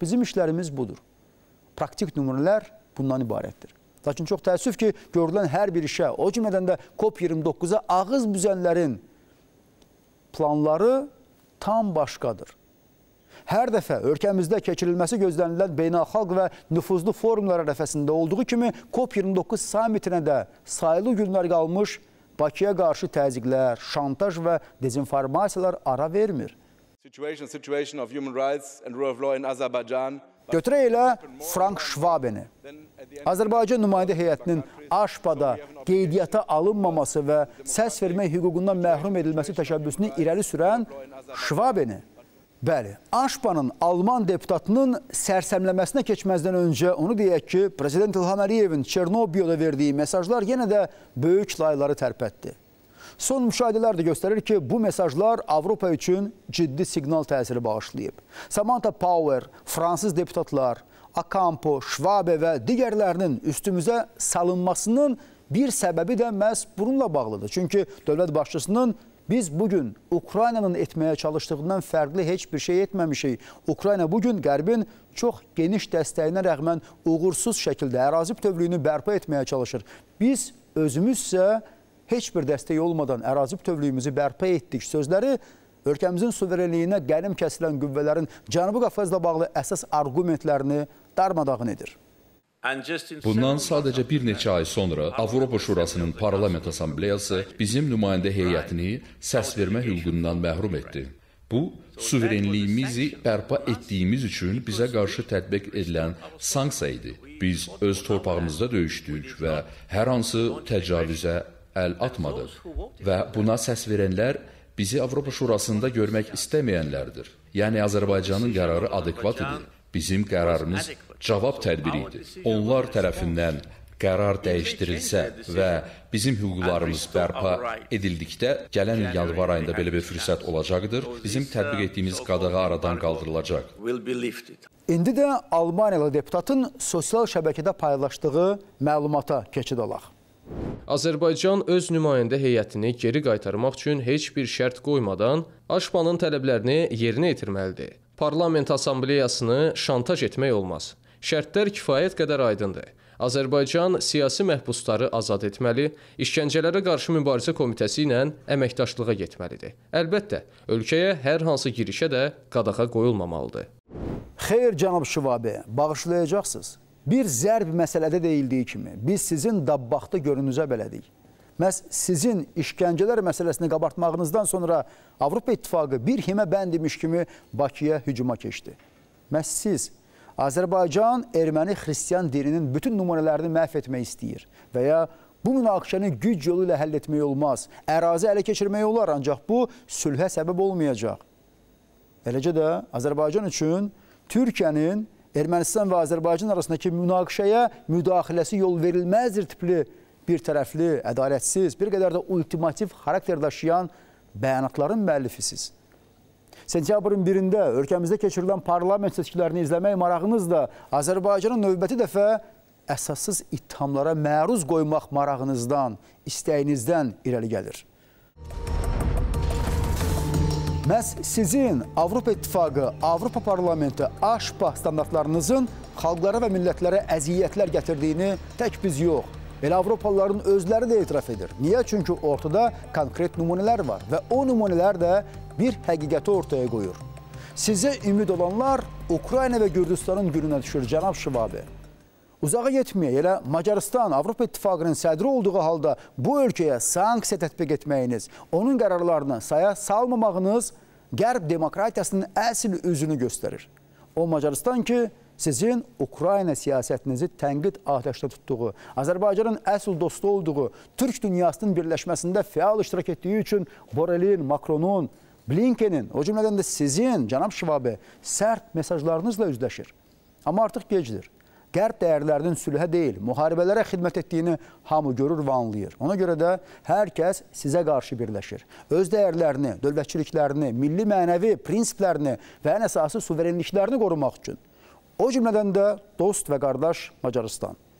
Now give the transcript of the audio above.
Bizim işlərimiz budur. Praktik nümunələr bundan ibarətdir. Lakin çox təəssüf ki, görülən hər bir işə, o cümlədən də COP29-a ağız büzənlərin planları tam başqadır. Hər dəfə ölkəmizdə keçirilməsi gözlənilən beynəlxalq və nüfuzlu forumlar ərəfəsində olduğu kimi COP29 samitinə də sayılı günlər qalmış Bakıya qarşı təzyiqlər, şantaj və dezinformasiyalar ara vermir. Götürək elə Frank Schwabeni. Azərbaycan nümayəndə heyətinin AŞPA-da qeydiyyata alınmaması və səs vermək hüququndan məhrum edilməsi təşəbbüsünü irəli sürən Schwabeni. Bəli, AŞPA-nın Alman deputatının sərsəmləməsinə keçməzdən öncə onu deyək ki, Prezident İlham Əliyevin Çernobylda verdiyi mesajlar yenə də böyük layları tərpətdi. Son müşahidələr də göstərir ki, bu mesajlar Avropa üçün ciddi siqnal təsiri bağışlayıb. Samantha Power, fransız deputatlar, Akampo, Schwabe və digərlərinin üstümüzə salınmasının bir səbəbi də məhz bununla bağlıdır. Çünki dövlət başçısının biz bugün Ukraynanın etməyə çalışdığından fərqli heç bir şey etməmişik. Ukrayna bugün Qərbin çox geniş dəstəyinə rəğmən uğursuz şəkildə ərazi bütövlüyünü bərpa etməyə çalışır. Biz özümüzsə heç bir dəstək olmadan ərazi bütövlüyümüzü bərpa etdik sözləri ölkəmizin suverenliyinə qənim kəsilən qüvvələrin Cənubi Qafqazla bağlı əsas argumentlərini darmadağın edir. Bundan sadəcə bir neçə ay sonra Avropa Şurasının Parlament Assambleyası bizim nümayəndə heyətini səs vermə hüququndan məhrum etdi. Bu, suverenliyimizi bərpa etdiyimiz üçün bizə qarşı tətbiq edilən sanksiya idi. Biz öz torpağımızda döyüşdük və hər hansı təcavüzə əl atmadıq və buna səs verənlər bizi Avropa Şurasında görmək istəməyənlərdir. Yəni Azərbaycanın qərarı adekvat idi. Bizim qərarımız cavab tədbiri idi. Onlar tərəfindən qərar dəyişdirilsə və bizim hüquqlarımız bərpa edildikdə gələn il yanvar ayında belə bir fürsət olacaqdır. Bizim tətbiq etdiyimiz qadağa aradan qaldırılacaq. İndi də Almaniyalı deputatın sosial şəbəkədə paylaşdığı məlumata keçid alaq. Azərbaycan öz nümayəndə heyətini geri qaytarmaq üçün heç bir şərt qoymadan AŞPA-nın tələblərini yerinə yetirməlidir. Parlament Assambleyasını şantaj etmək olmaz. Şərtlər kifayət qədər aydındır. Azərbaycan siyasi məhbusları azad etməli, işgəncələrə qarşı mübarizə komitəsi ilə əməkdaşlığa getməlidir. Əlbəttə, ölkəyə hər hansı girişə də qadağa qoyulmamalıdır. Xeyr, cənab Şivabi, bağışlayacaqsınız. Bir zərb məsələdə deyildiyi kimi, biz sizin dabbaxtı görünüzə bələdik. Məhz sizin işgəncələr məsələsini qabartmağınızdan sonra Avropa İttifaqı bir himə bəndimiş kimi Bakıya hücuma keçdi. Məhz siz Azərbaycan erməni xristiyan dininin bütün nümunələrini məhv etmək istəyir və ya bu münaqişəni güc yolu ilə həll etmək olmaz. Ərazi ələ keçirmək olar, ancaq bu sülhə səbəb olmayacaq. Eləcə də Azərbaycan üçün Türkiyənin Ermənistan və Azərbaycan arasındakı münaqişəyə müdaxiləsi yol verilməzdir tipli bir tərəfli, ədalətsiz, bir qədər də ultimativ xarakter daşıyan bəyanatların müəllifisiz. Sentyabrın 1-də ölkəmizdə keçirilən parlament seçkilərini izləmək marağınız da Azərbaycanın növbəti dəfə əsassız ittihamlara məruz qoymaq marağınızdan, istəyinizdən irəli gəlir. Məhz sizin Avropa İttifaqı, Avropa Parlamenti, AŞPA standartlarınızın xalqlara və millətlərə əziyyətlər gətirdiyini tək biz yox, elə Avropalıların özləri də etiraf edir. Niyə? Çünki ortada konkret nümunələr var və o nümunələr də bir həqiqəti ortaya qoyur. Sizə ümid olanlar Ukrayna və Gürcüstanın gününə düşür, cənab Şivabi. Uzağa getməyə, elə Macaristan, Avropa İttifaqının sədri olduğu halda bu ölkəyə sanksiya tətbiq etməyiniz, onun qərarlarını saya salmamağınız Qərb demokratiyasının əsl üzünü göstərir. O Macaristan ki, sizin Ukrayna siyasətinizi tənqid atəşdə tutduğu, Azərbaycanın əsl dostu olduğu, Türk dünyasının birləşməsində fəal iştirak etdiyi üçün Borelin, Macronun, Blinkenin, o cümlədən də sizin, cənab Şivabi, sərt mesajlarınızla üzləşir. Amma artıq gecdir. Qərb dəyərlərinin sülhə deyil, müharibələrə xidmət etdiyini hamı görür və anlayır. Ona görə də hər kəs sizə qarşı birləşir. Öz dəyərlərini, dövlətçiliklərini, milli mənəvi prinsiplərini və ən əsası suverenliklərini qorumaq üçün. O cümlədən də dost və qardaş Macaristan.